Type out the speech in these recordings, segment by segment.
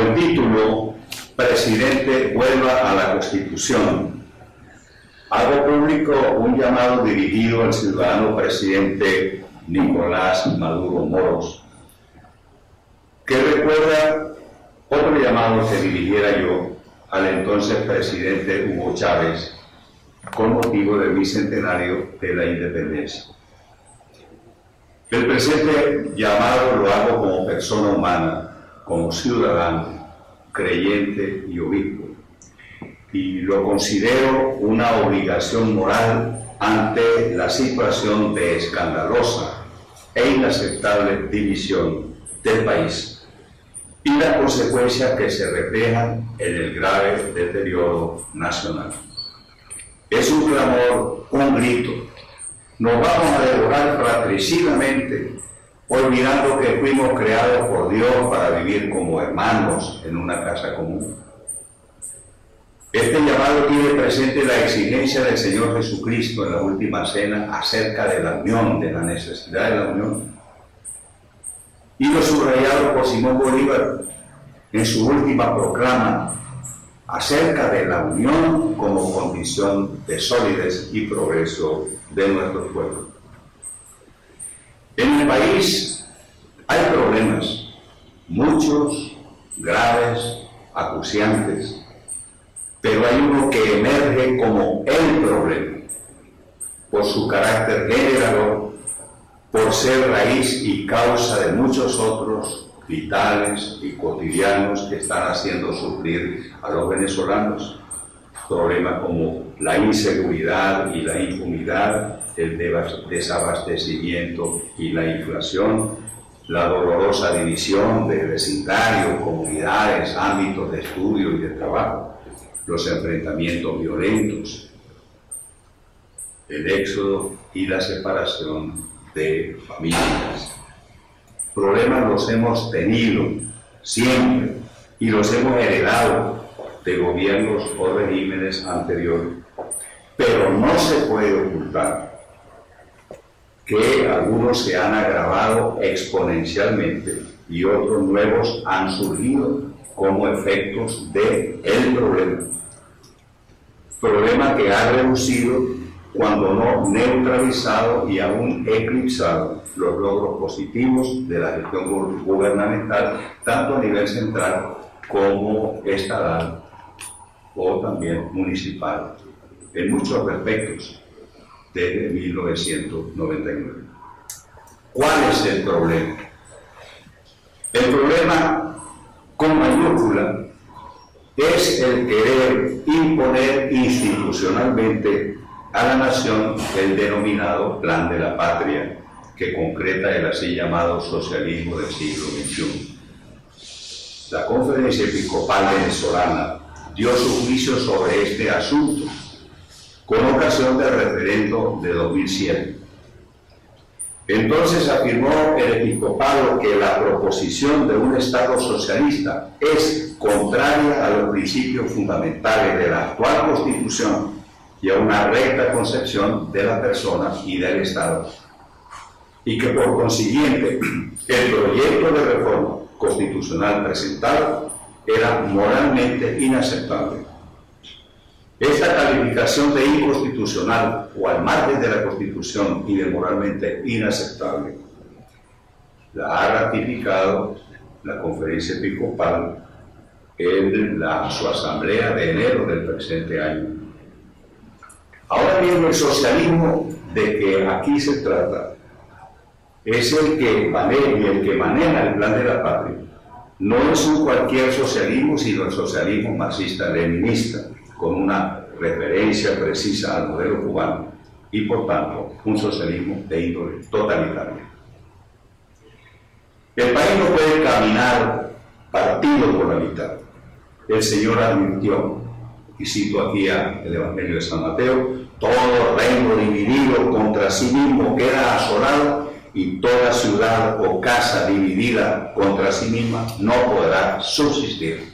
el título, Presidente vuelva a la Constitución, hago público un llamado dirigido al ciudadano presidente Nicolás Maduro Moros, que recuerda otro llamado que dirigiera yo al entonces presidente Hugo Chávez con motivo del bicentenario de la independencia. El presente llamado lo hago como persona humana, como ciudadano, creyente y obispo, y lo considero una obligación moral ante la situación de escandalosa e inaceptable división del país y las consecuencias que se reflejan en el grave deterioro nacional. Es un clamor, un grito. Nos vamos a devorar fratricidamente, olvidando que fuimos creados por Dios para vivir como hermanos en una casa común. Este llamado tiene presente la exigencia del Señor Jesucristo en la última cena acerca de la unión, de la necesidad de la unión. Y lo subrayado por Simón Bolívar en su última proclama acerca de la unión como condición de solidez y progreso de nuestro pueblo. En el país hay problemas, muchos, graves, acuciantes, pero hay uno que emerge como el problema, por su carácter generador, por ser raíz y causa de muchos otros vitales y cotidianos que están haciendo sufrir a los venezolanos. Problemas como la inseguridad y la impunidad, el desabastecimiento y la inflación, la dolorosa división de vecindarios, comunidades, ámbitos de estudio y de trabajo, los enfrentamientos violentos, el éxodo y la separación de familias. Problemas los hemos tenido siempre y los hemos heredado de gobiernos o regímenes anteriores, pero no se puede ocultar que algunos se han agravado exponencialmente y otros nuevos han surgido como efectos del problema que ha reducido, cuando no neutralizado y aún eclipsado, los logros positivos de la gestión gubernamental, tanto a nivel central como estatal o también municipal, en muchos aspectos, desde 1999. ¿Cuál es el problema? El problema, con mayúscula, es el querer imponer institucionalmente a la nación el denominado Plan de la Patria, que concreta el así llamado socialismo del siglo XXI. La Conferencia Episcopal Venezolana dio su juicio sobre este asunto con ocasión del referendo de 2007. Entonces afirmó el episcopado que la proposición de un Estado socialista es contraria a los principios fundamentales de la actual Constitución y a una recta concepción de la persona y del Estado, y que por consiguiente el proyecto de reforma constitucional presentado era moralmente inaceptable. Esta calificación de inconstitucional o al margen de la Constitución y de moralmente inaceptable la ha ratificado la Conferencia Episcopal en su asamblea de enero del presente año. Ahora bien, el socialismo de que aquí se trata es el que maneja el Plan de la Patria. No es un cualquier socialismo, sino el socialismo marxista-leninista, con una referencia precisa al modelo cubano y, por tanto, un socialismo de índole totalitaria. El país no puede caminar partido por la mitad. El Señor advirtió, y cito aquí el Evangelio de San Mateo: todo reino dividido contra sí mismo queda asolado, y toda ciudad o casa dividida contra sí misma no podrá subsistir.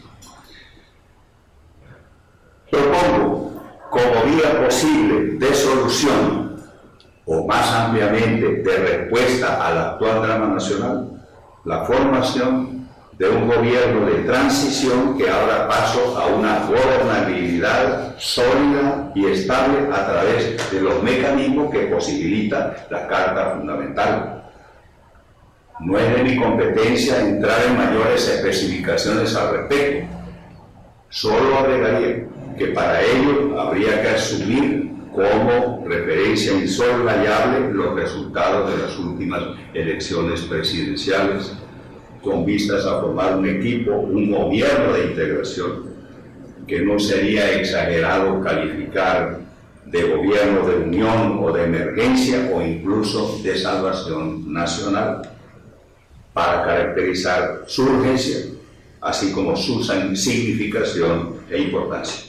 Propongo como vía posible de solución, o más ampliamente de respuesta al actual drama nacional, la formación de un gobierno de transición que abra paso a una gobernabilidad sólida y estable a través de los mecanismos que posibilita la Carta Fundamental. No es de mi competencia entrar en mayores especificaciones al respecto. Solo agregaría que para ello habría que asumir como referencia insoslayable los resultados de las últimas elecciones presidenciales, con vistas a formar un equipo, un gobierno de integración, que no sería exagerado calificar de gobierno de unión o de emergencia o incluso de salvación nacional, para caracterizar su urgencia, así como su significación e importancia.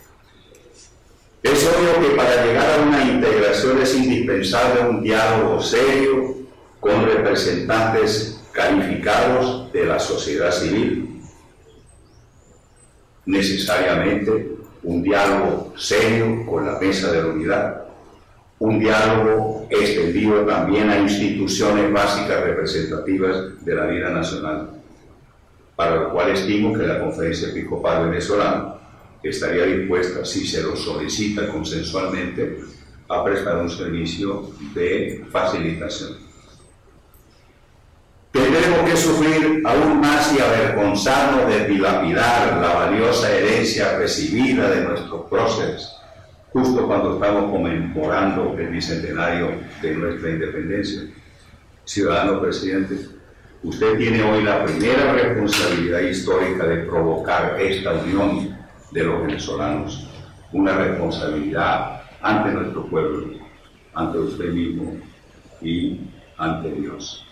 Es obvio que para llegar a una integración es indispensable un diálogo serio con representantes calificados de la sociedad civil. Necesariamente un diálogo serio con la Mesa de la Unidad, un diálogo extendido también a instituciones básicas representativas de la vida nacional, para lo cual estimo que la Conferencia Episcopal Venezolana estaría dispuesta, si se lo solicita consensualmente, a prestar un servicio de facilitación. Tendremos que sufrir aún más y avergonzarnos de dilapidar la valiosa herencia recibida de nuestros próceres, justo cuando estamos conmemorando el bicentenario de nuestra independencia. Ciudadano presidente, usted tiene hoy la primera responsabilidad histórica de provocar esta unión de los venezolanos, una responsabilidad ante nuestro pueblo, ante usted mismo y ante Dios.